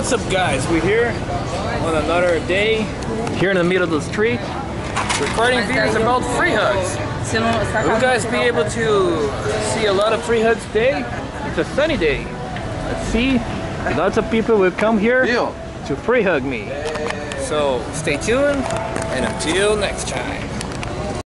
What's up guys, we're here on another day here in the middle of the street recording videos about free hugs. Will you guys be able to see a lot of free hugs today? It's a sunny day. Let's see, lots of people will come here to free hug me. So stay tuned and until next time.